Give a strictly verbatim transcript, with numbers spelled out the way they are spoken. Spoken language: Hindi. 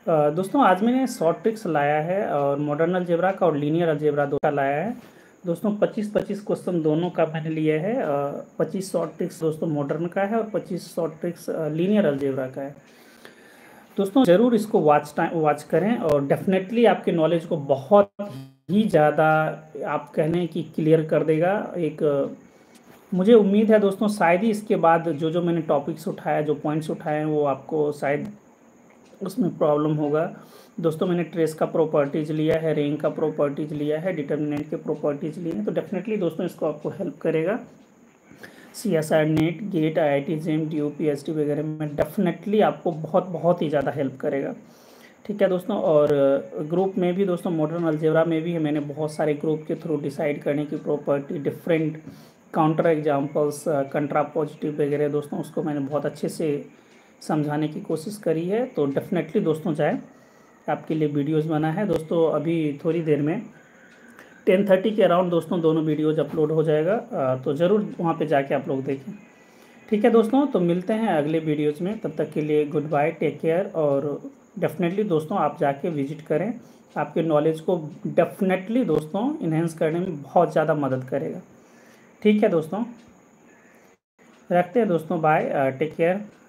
अ, दोस्तों आज मैंने शॉर्ट ट्रिक्स लाया है और मॉडर्न अलजेब्रा का और लीनियर अलजेब्रा दो का लाया है। दोस्तों पच्चीस पच्चीस क्वेश्चन दोनों का मैंने लिया है। पच्चीस शॉर्ट ट्रिक्स दोस्तों मॉडर्न का है और पच्चीस शॉर्ट ट्रिक्स लीनियर अलजेब्रा का है। दोस्तों ज़रूर इसको वॉच टाइम वॉच करें और डेफिनेटली आपके नॉलेज को बहुत ही ज़्यादा आप कहने की क्लियर कर देगा। एक मुझे उम्मीद है दोस्तों शायद ही इसके बाद जो जो मैंने टॉपिक्स उठाया, जो पॉइंट्स उठाए हैं, वो आपको शायद उसमें प्रॉब्लम होगा। दोस्तों मैंने ट्रेस का प्रॉपर्टीज लिया है, रेंज का प्रॉपर्टीज लिया है, डिटर्मिनेंट के प्रॉपर्टीज लिए हैं, तो डेफिनेटली दोस्तों इसको आपको हेल्प करेगा। C S R net, gate, I I T JAM, D O P S T वगैरह में डेफिनेटली आपको बहुत बहुत ही ज़्यादा हेल्प करेगा। ठीक है दोस्तों। और ग्रुप में भी दोस्तों मॉडर्न अलजेब्रा में भी मैंने बहुत सारे ग्रुप के थ्रू डिसाइड करने की property, different counter examples, contra positive वगैरह दोस्तों उसको मैंने बहुत अच्छे से समझाने की कोशिश करी है। तो डेफिनेटली दोस्तों जाए, आपके लिए वीडियोस बना है दोस्तों। अभी थोड़ी देर में टेन थर्टी के अराउंड दोस्तों दोनों वीडियोज़ अपलोड हो जाएगा, तो ज़रूर वहाँ पे जाके आप लोग देखें। ठीक है दोस्तों, तो मिलते हैं अगले वीडियोज़ में। तब तक के लिए गुड बाय, टेक केयर। और डेफिनेटली दोस्तों आप जाके विजिट करें, आपके नॉलेज को डेफिनेटली दोस्तों इन्हेंस करने में बहुत ज़्यादा मदद करेगा। ठीक है दोस्तों, रखते हैं दोस्तों, बाय, टेक केयर।